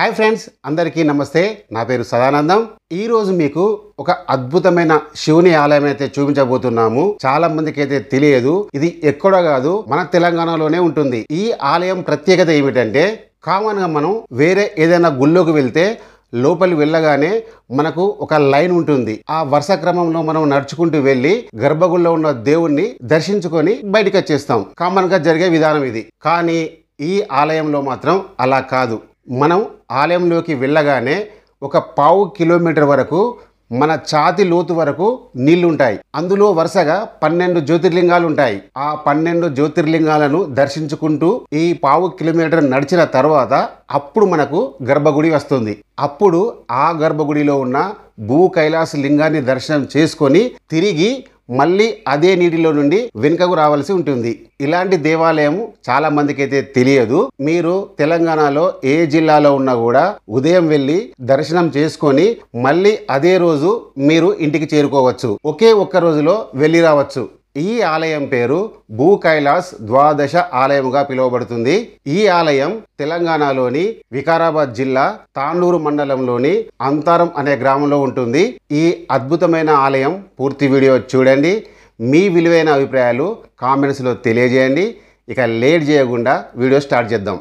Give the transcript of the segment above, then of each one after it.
Hi friends, అందరికీ నమస్తే. నా పేరు సదానందం. ఈ రోజు మీకు ఒక అద్భుతమైన శివుని ఆలయం అయితే చూపించబోతున్నాము. చాలా మందికి అయితే తెలియదు. ఇది ఎక్కడో కాదు, మన తెలంగాణలోనే ఉంటుంది. ఈ ఆలయం ప్రత్యేకత ఏమిటంటే, కామన్ గా మనం వేరే ఏదైనా గుళ్ళోకి వెళ్తే లోపలి వెళ్ళగానే మనకు ఒక లైన్ ఉంటుంది. ఆ వరుస క్రమంలో మనం నడుచుకుంటూ వెళ్ళి గర్భగుడిలో ఉన్న దేవుణ్ణి దర్శించుకొని బయటకు వచ్చేస్తాం. కామన్ గా జరిగే విధానం ఇది. కానీ ఈ ఆలయంలో మాత్రం అలా కాదు. మనం ఆలయంలోకి వెళ్ళగానే ఒక 1/2 కిలోమీటర్ వరకు మన ఛాతి లోతు వరకు నీళ్లుంటాయి. అందులో వరుసగా 12 జ్యోతిర్లింగాలు ఉంటాయి. ఆ 12 జ్యోతిర్లింగాలను దర్శించుకుంటూ ఈ 1/2 కిలోమీటర్ నడిచిన తర్వాత అప్పుడు మనకు గర్భగుడి వస్తుంది. అప్పుడు ఆ గర్భగుడిలో ఉన్న భూ కైలాస లింగాన్ని దర్శనం చేసుకొని తిరిగి మళ్ళీ అదే నీటిలో నుండి వెనుకకు రావాల్సి ఉంటుంది. ఇలాంటి దేవాలయం చాలా మందికి అయితే తెలియదు. మీరు తెలంగాణలో ఏ జిల్లాలో ఉన్నా కూడా ఉదయం వెళ్ళి దర్శనం చేసుకొని మళ్ళీ అదే రోజు మీరు ఇంటికి చేరుకోవచ్చు. ఒకే ఒక్క రోజులో వెళ్ళి రావచ్చు. ఈ ఆలయం పేరు భూ కైలాస్ ద్వాదశ ఆలయముగా పిలువబడుతుంది. ఈ ఆలయం తెలంగాణలోని వికారాబాద్ జిల్లా తాండూరు మండలంలోని అంతారం అనే గ్రామంలో ఉంటుంది. ఈ అద్భుతమైన ఆలయం పూర్తి వీడియో చూడండి. మీ విలువైన అభిప్రాయాలు కామెంట్స్లో తెలియజేయండి. ఇక లేట్ చేయకుండా వీడియో స్టార్ట్ చేద్దాం.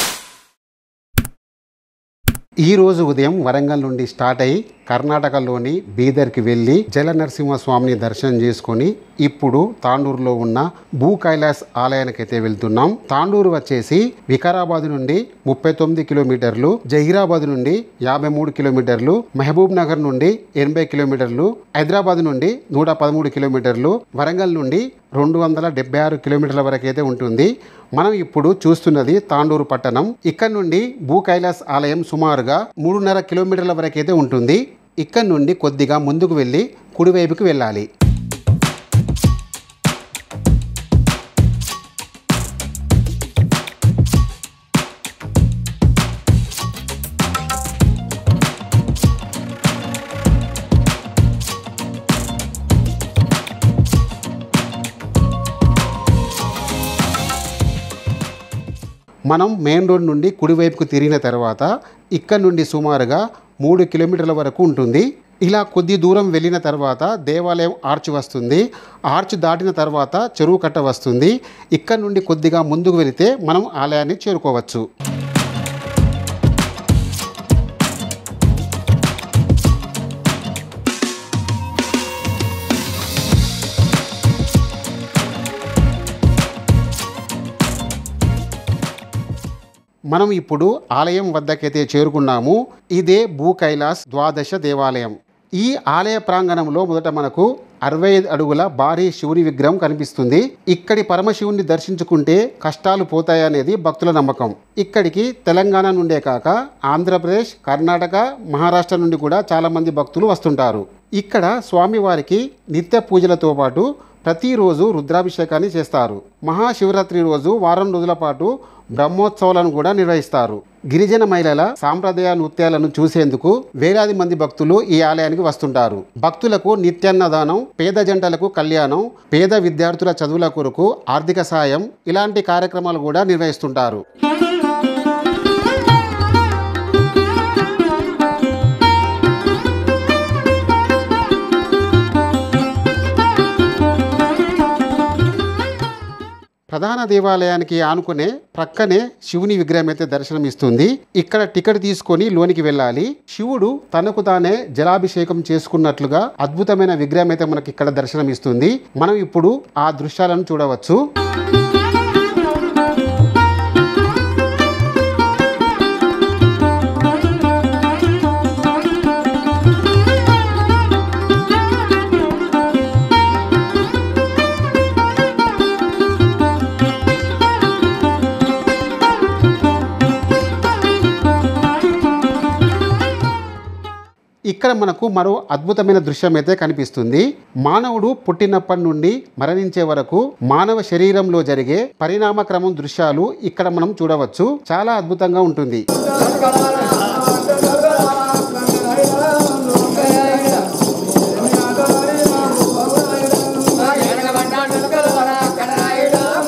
ఈరోజు ఉదయం వరంగల్ నుండి స్టార్ట్ అయ్యి కర్ణాటకలోని బీదర్కి వెళ్ళి జల నరసింహస్వామిని దర్శనం చేసుకొని ఇప్పుడు తాండూరులో ఉన్న భూ కైలాస్ ఆలయానికి అయితే వెళ్తున్నాం. తాండూరు వచ్చేసి వికారాబాద్ నుండి 39 కిలోమీటర్లు, జహీరాబాద్ నుండి 53 కిలోమీటర్లు, మహబూబ్ నగర్ నుండి 80 కిలోమీటర్లు, హైదరాబాద్ నుండి 113 కిలోమీటర్లు, వరంగల్ నుండి 276 కిలోమీటర్ల వరకు అయితే ఉంటుంది. మనం ఇప్పుడు చూస్తున్నది తాండూరు పట్టణం. ఇక్కడ నుండి భూ కైలాస్ ఆలయం సుమారుగా 3.5 కిలోమీటర్ల వరకు అయితే ఉంటుంది. ఇక్కడ నుండి కొద్దిగా ముందుకు వెళ్ళి కుడివైపుకి వెళ్ళాలి. మనం మెయిన్ రోడ్ నుండి కుడివైపుకు తిరిగిన తర్వాత ఇక్కడ నుండి సుమారుగా 3 కిలోమీటర్ల వరకు ఉంటుంది. ఇలా కొద్ది దూరం వెళ్ళిన తర్వాత దేవాలయం ఆర్చ్ వస్తుంది. ఆర్చ్ దాటిన తర్వాత చెరువు కట్ట వస్తుంది. ఇక్కడ నుండి కొద్దిగా ముందుకు వెళితే మనం ఆలయాన్ని చేరుకోవచ్చు. మనం ఇప్పుడు ఆలయం వద్దకైతే చేరుకున్నాము. ఇదే భూ కైలాస్ ద్వాదశ దేవాలయం. ఈ ఆలయ ప్రాంగణంలో మొదట మనకు 65 అడుగుల భారీ శివుని విగ్రహం కనిపిస్తుంది. ఇక్కడి పరమశివుని దర్శించుకుంటే కష్టాలు పోతాయనేది భక్తుల నమ్మకం. ఇక్కడికి తెలంగాణ నుండే కాక ఆంధ్రప్రదేశ్, కర్ణాటక, మహారాష్ట్ర నుండి కూడా చాలా మంది భక్తులు వస్తుంటారు. ఇక్కడ స్వామివారికి నిత్య పూజలతో పాటు ప్రతిరోజు రుద్రాభిషేకాన్ని చేస్తారు. మహాశివరాత్రి రోజు వారం రోజుల పాటు బ్రహ్మోత్సవాలను కూడా నిర్వహిస్తారు. గిరిజన మహిళల సాంప్రదాయ నృత్యాలను చూసేందుకు వేలాది మంది భక్తులు ఈ ఆలయానికి వస్తుంటారు. భక్తులకు నిత్యాన్నదానం, పేద జంటలకు కళ్యాణం, పేద విద్యార్థుల చదువుల కొరకు ఆర్థిక సాయం ఇలాంటి కార్యక్రమాలు కూడా నిర్వహిస్తుంటారు. ప్రధాన దేవాలయానికి ఆనుకునే ప్రక్కనే శివుని విగ్రహం అయితే దర్శనమిస్తుంది. ఇక్కడ టికెట్ తీసుకొని లోనికి వెళ్ళాలి. శివుడు తనకు తానే జలాభిషేకం చేసుకున్నట్లుగా అద్భుతమైన విగ్రహం అయితే మనకి ఇక్కడ దర్శనమిస్తుంది. మనం ఇప్పుడు ఆ దృశ్యాలను చూడవచ్చు. ఇక్కడ మనకు మరో అద్భుతమైన దృశ్యం అయితే కనిపిస్తుంది. మానవుడు పుట్టినప్పటి నుండి మరణించే వరకు మానవ శరీరంలో జరిగే పరిణామ క్రమం దృశ్యాలు ఇక్కడ మనం చూడవచ్చు. చాలా అద్భుతంగా ఉంటుంది.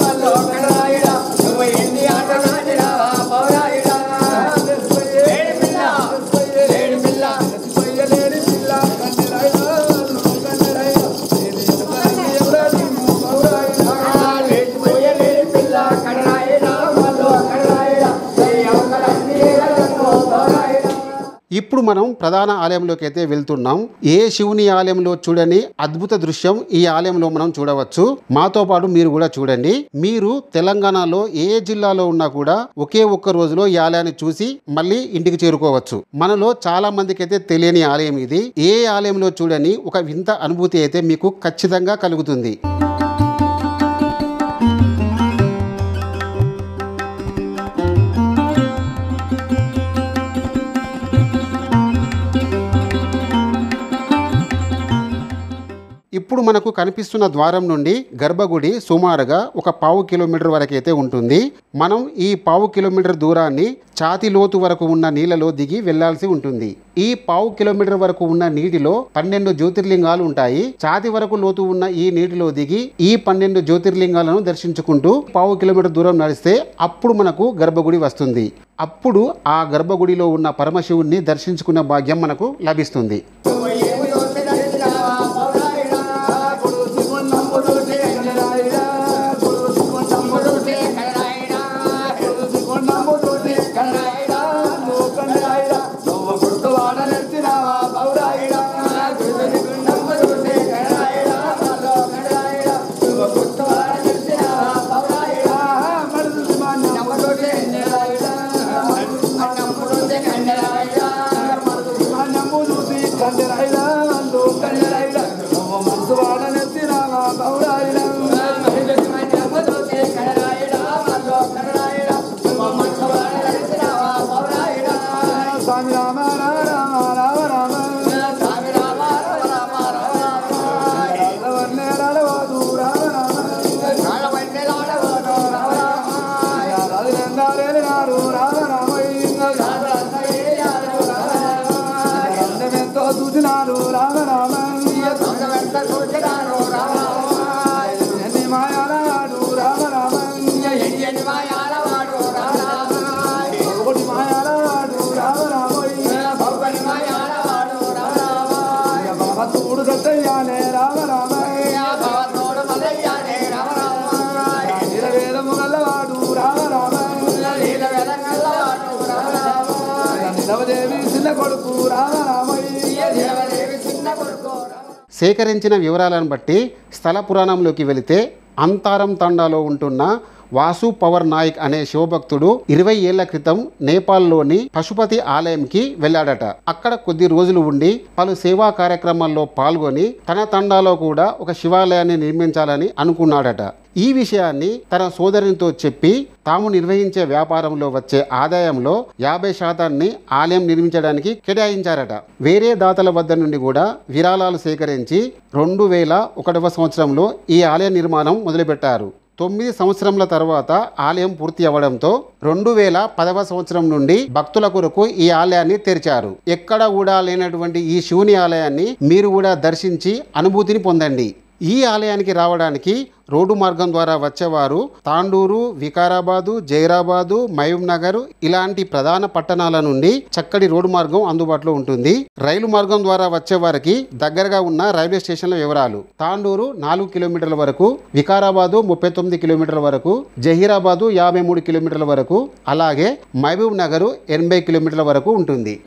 Baby, మనం ప్రధాన ఆలయంలోకి అయితే వెళ్తున్నాం. ఏ శివుని ఆలయంలో చూడని అద్భుత దృశ్యం ఈ ఆలయంలో మనం చూడవచ్చు. మాతో పాటు మీరు కూడా చూడండి. మీరు తెలంగాణలో ఏ జిల్లాలో ఉన్నా కూడా ఒకే ఒక్క రోజులో ఈ ఆలయాన్ని చూసి మళ్ళీ ఇంటికి చేరుకోవచ్చు. మనలో చాలా మందికి అయితే తెలియని ఆలయం ఇది. ఏ ఆలయంలో చూడని ఒక వింత అనుభూతి అయితే మీకు ఖచ్చితంగా కలుగుతుంది. ఇప్పుడు మనకు కనిపిస్తున్న ద్వారం నుండి గర్భగుడి సుమారుగా ఒక 1/2 కిలోమీటర్ వరకు అయితే ఉంటుంది. మనం ఈ 1/2 కిలోమీటర్ దూరాన్ని ఛాతీ లోతు వరకు ఉన్న నీళ్ళలో దిగి వెళ్లాల్సి ఉంటుంది. ఈ 1/2 కిలోమీటర్ వరకు ఉన్న నీటిలో 12 జ్యోతిర్లింగాలు ఉంటాయి. ఛాతీ వరకు లోతు ఉన్న ఈ నీటిలో దిగి ఈ 12 జ్యోతిర్లింగాలను దర్శించుకుంటూ 1/2 కిలోమీటర్ దూరం నడిస్తే అప్పుడు మనకు గర్భగుడి వస్తుంది. అప్పుడు ఆ గర్భగుడిలో ఉన్న పరమశివుణ్ణి దర్శించుకున్న భాగ్యం మనకు లభిస్తుంది. సేకరించిన వివరాలను బట్టి స్థల పురాణంలోకి వెళితే అంతారం తండాలో ఉంటున్న వాసు పవర్ నాయక్ అనే శివభక్తుడు 20 ఏళ్ల క్రితం నేపాల్లోని పశుపతి ఆలయంకి వెళ్ళాడట. అక్కడ కొద్ది రోజులు ఉండి పలు సేవా కార్యక్రమాల్లో పాల్గొని తన తండాలో కూడా ఒక శివాలయాన్ని నిర్మించాలని అనుకున్నాడట. ఈ విషయాన్ని తన సోదరునితో చెప్పి తాము నిర్వహించే వ్యాపారంలో వచ్చే ఆదాయంలో 50% ఆలయం నిర్మించడానికి కేటాయించారట. వేరే దాతల వద్ద నుండి కూడా విరాళాలు సేకరించి 2001వ సంవత్సరంలో ఈ ఆలయ నిర్మాణం మొదలుపెట్టారు. 9 సంవత్సరముల తర్వాత ఆలయం పూర్తి అవ్వడంతో 2010వ సంవత్సరం నుండి భక్తుల కొరకు ఈ ఆలయాన్ని తెరిచారు. ఎక్కడ కూడా లేనటువంటి ఈ శివుని ఆలయాన్ని మీరు కూడా దర్శించి అనుభూతిని పొందండి. ఈ ఆలయానికి రావడానికి రోడ్డు మార్గం ద్వారా వచ్చేవారు తాండూరు, వికారాబాదు, జైరాబాదు, మహబూబ్ నగర్ ఇలాంటి ప్రధాన పట్టణాల నుండి చక్కటి రోడ్డు మార్గం అందుబాటులో ఉంటుంది. రైలు మార్గం ద్వారా వచ్చేవారికి దగ్గరగా ఉన్న రైల్వే స్టేషన్ల వివరాలు: తాండూరు 4 కిలోమీటర్ల వరకు, వికారాబాదు 39 కిలోమీటర్ల వరకు, జహీరాబాదు 53 కిలోమీటర్ల వరకు, అలాగే మహబూబ్ నగర్ 80 కిలోమీటర్ల వరకు ఉంటుంది.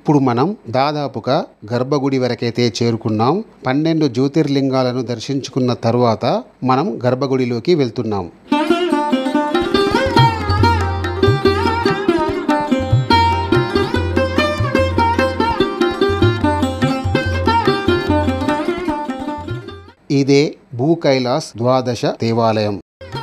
ఇప్పుడు మనం దాదాపుగా గర్భగుడి వరకైతే చేరుకున్నాం. 12 జ్యోతిర్లింగాలను దర్శించుకున్న తర్వాత మనం గర్భగుడిలోకి వెళ్తున్నాం. ఇదే భూ కైలాస్ ద్వాదశ దేవాలయం.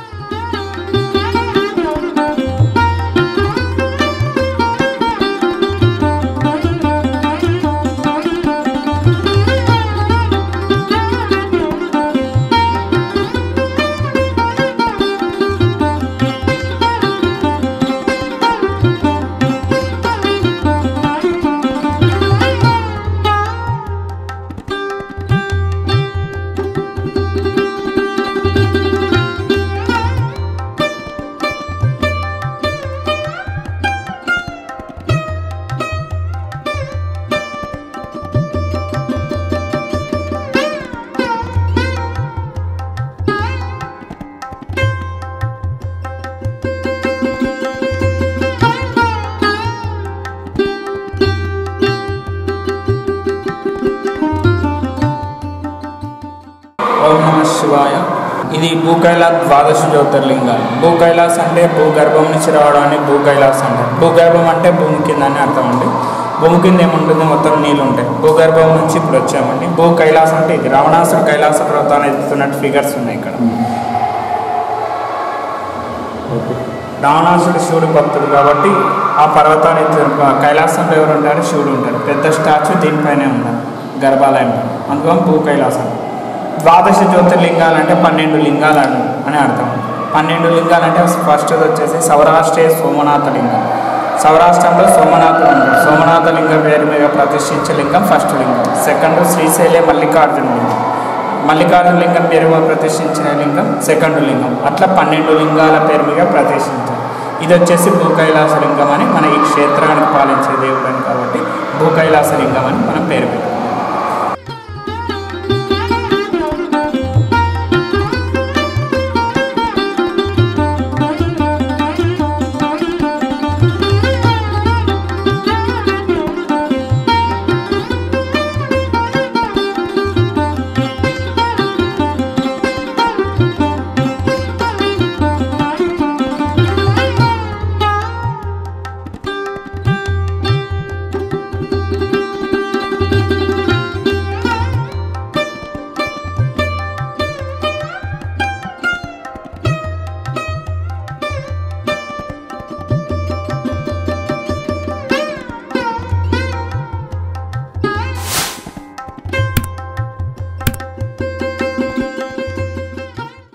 ఓం నమః శివాయ. ఇది భూ కైలాస్ ద్వాదశ జ్యోతిర్లింగాలు. భూ కైలాస్ అంటే భూగర్భం నుంచి రావడాన్ని భూ కైలాస్ అంటారు. భూగర్భం అంటే భూమి కింద అని అర్థం అండి. భూమి కింద ఏముంటుంది, మొత్తం నీళ్ళు ఉంటాయి. భూగర్భం నుంచి ఇప్పుడు వచ్చామండి. భూ కైలాస్ అంటే ఇది రావణాసుడు కైలాస పర్వతాన్ని ఎత్తుతున్నట్టు ఫిగర్స్ ఉన్నాయి ఇక్కడ. రావణాసుడు శివుడు భక్తుడు కాబట్టి ఆ పర్వతాన్ని కైలాసంలో ఎవరు ఉంటారు, శివుడు ఉంటాడు. పెద్ద స్టాచ్యూ దీనిపైనే ఉంటారు గర్భాలయం. అందుకని భూ కైలాసం. ద్వాదశ జ్యోతిర్లింగాలు అంటే 12 లింగాలు అని అర్థం. 12 లింగాలు అంటే ఫస్ట్ వచ్చేసి సౌరాష్ట్రే సోమనాథ లింగం. సౌరాష్ట్రంలో సోమనాథుడు ఉంటాడు. సోమనాథ లింగం పేరు మీద ప్రతిష్ఠించే లింగం ఫస్ట్ లింగం. సెకండ్ శ్రీశైలే మల్లికార్జున లింగం. మల్లికార్జున లింగం పేరు మీద ప్రతిష్ఠించిన లింగం సెకండ్ లింగం. అట్లా 12 లింగాల పేరు మీద ప్రతిష్ఠించారు. ఇది వచ్చేసి భూ కైలాస లింగం అని మన ఈ క్షేత్రానికి పాలించే దేవుడు అని కాబట్టి భూ కైలాస లింగం అని మనం పేరు పెట్టాం.